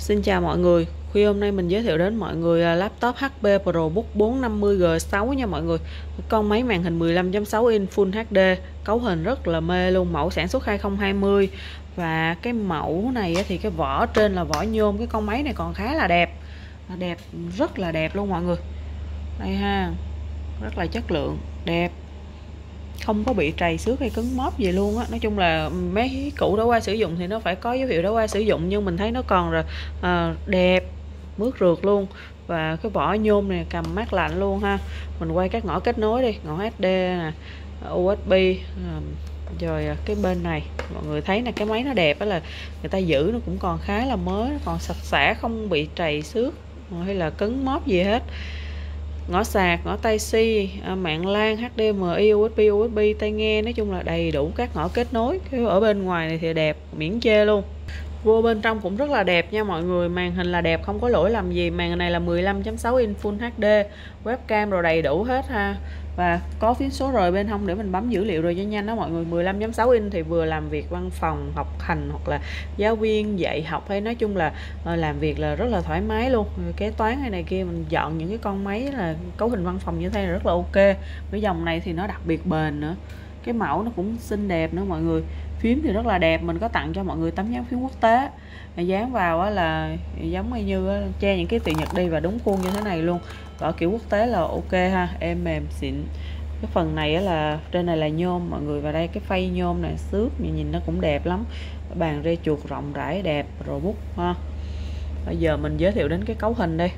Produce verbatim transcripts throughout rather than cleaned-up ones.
Xin chào mọi người. Khuya hôm nay mình giới thiệu đến mọi người là laptop hát pê ProBook bốn năm mươi G sáu nha mọi người. Con máy màn hình mười lăm chấm sáu inch Full hát đê, cấu hình rất là mê luôn, mẫu sản xuất hai không hai không. Và cái mẫu này thì cái vỏ trên là vỏ nhôm, cái con máy này còn khá là đẹp. Đẹp, rất là đẹp luôn mọi người. Đây ha, rất là chất lượng, đẹp. Không có bị trầy xước hay cứng móp gì luôn á. Nói chung là mấy cũ đã qua sử dụng thì nó phải có dấu hiệu đã qua sử dụng, nhưng mình thấy nó còn rồi à, đẹp, mướt rượt luôn. Và cái vỏ nhôm này cầm mát lạnh luôn ha. Mình quay các ngõ kết nối đi, ngõ ét đê nè, u ét bê, à, rồi cái bên này mọi người thấy là cái máy nó đẹp, đó là người ta giữ nó cũng còn khá là mới, còn sạch sẽ, không bị trầy xước hay là cứng móp gì hết. Ngõ sạc, ngõ Tai-C, mạng LAN, hát đê em i, u ét bê, u ét bê, tai nghe, nói chung là đầy đủ các ngõ kết nối. Cái ở bên ngoài này thì đẹp, miễn chê luôn. Vô bên trong cũng rất là đẹp nha mọi người, màn hình là đẹp, không có lỗi làm gì. Màn hình này là mười lăm chấm sáu inch Full hát đê, webcam rồi đầy đủ hết ha. Và có phím số R bên hông để mình bấm dữ liệu rồi cho nhanh đó mọi người. Mười lăm chấm sáu inch thì vừa làm việc văn phòng, học hành hoặc là giáo viên dạy học, hay nói chung là làm việc là rất là thoải mái luôn. Kế toán hay này kia, mình dọn những cái con máy là cấu hình văn phòng như thế là rất là ok. Cái dòng này thì nó đặc biệt bền nữa, cái mẫu nó cũng xinh đẹp nữa mọi người. Phím thì rất là đẹp, mình có tặng cho mọi người tấm dán phím quốc tế, dán vào là giống như che những cái từ Nhật đi, và đúng khuôn như thế này luôn. Vỏ kiểu quốc tế là ok ha, êm mềm xịn. Cái phần này là trên này là nhôm mọi người, và đây cái phay nhôm này xước, nhìn nó cũng đẹp lắm. Bàn rê chuột rộng rãi đẹp, ProBook ha. Bây giờ mình giới thiệu đến cái cấu hình đây.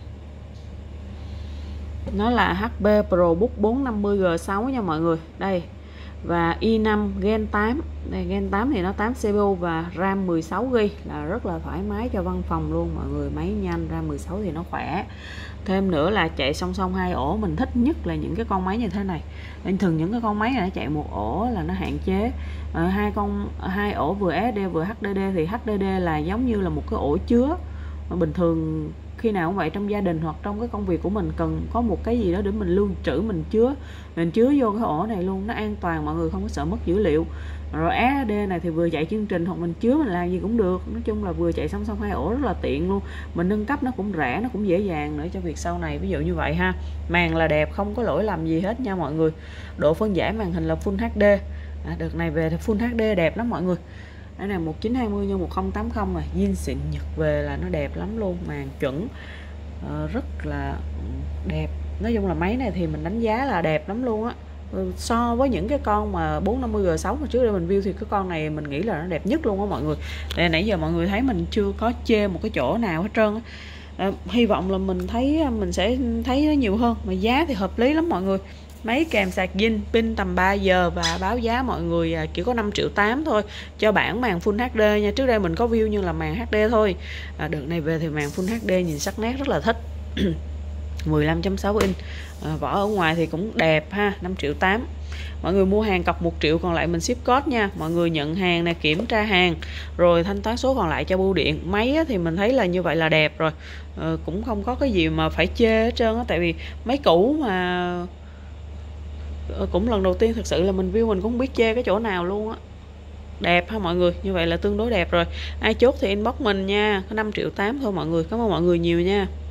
Nó là hát pê ProBook bốn năm mươi G sáu nha mọi người. Đây, và i năm Gen tám. Đây, Gen tám thì nó tám xê pê u và RAM mười sáu gi ga bai, là rất là thoải mái cho văn phòng luôn mọi người. Máy nhanh, RAM mười sáu thì nó khỏe. Thêm nữa là chạy song song hai ổ, mình thích nhất là những cái con máy như thế này. Bình thường những cái con máy này nó chạy một ổ là nó hạn chế. À, hai con hai ổ vừa ét ét đê vừa hát đê đê, thì hát đê đê là giống như là một cái ổ chứa. Bình thường khi nào cũng vậy, trong gia đình hoặc trong cái công việc của mình cần có một cái gì đó để mình lưu trữ, mình chứa mình chứa vô cái ổ này luôn, nó an toàn mọi người, không có sợ mất dữ liệu. Rồi ét ét đê này thì vừa chạy chương trình hoặc mình chứa mình làm gì cũng được, nói chung là vừa chạy song song hai ổ rất là tiện luôn. Mình nâng cấp nó cũng rẻ, nó cũng dễ dàng nữa cho việc sau này, ví dụ như vậy ha. Màn là đẹp, không có lỗi lầm gì hết nha mọi người. Độ phân giải màn hình là Full hát đê. À, đợt này về thì Full hát đê đẹp lắm mọi người. Đây là một chín hai mươi nhân một không tám không, mà zin xịn Nhật về là nó đẹp lắm luôn. Màn chuẩn, uh, rất là đẹp. Nói chung là máy này thì mình đánh giá là đẹp lắm luôn á. So với những cái con mà bốn năm mươi G sáu mà trước đây mình view thì cái con này mình nghĩ là nó đẹp nhất luôn á mọi người. Đây, nãy giờ mọi người thấy mình chưa có chê một cái chỗ nào hết trơn á. À, hy vọng là mình thấy mình sẽ thấy nó nhiều hơn, mà giá thì hợp lý lắm mọi người. Máy kèm sạc zin, pin tầm ba giờ, và báo giá mọi người chỉ có năm triệu tám thôi cho bản màn Full hát đê nha. Trước đây mình có view như là màn hát đê thôi. À, đợt này về thì màn Full hát đê nhìn sắc nét rất là thích. mười lăm chấm sáu inch, à, vỏ ở ngoài thì cũng đẹp ha, năm triệu tám. Mọi người mua hàng cọc một triệu, còn lại mình ship code nha. Mọi người nhận hàng này, kiểm tra hàng rồi thanh toán số còn lại cho bưu điện. Máy thì mình thấy là như vậy là đẹp rồi, à, cũng không có cái gì mà phải chê hết trơn á. Tại vì máy cũ mà cũng lần đầu tiên thực sự là mình view, mình cũng không biết chê cái chỗ nào luôn á. Đẹp ha mọi người, như vậy là tương đối đẹp rồi. Ai chốt thì inbox mình nha, có năm triệu tám thôi mọi người. Cảm ơn mọi người nhiều nha.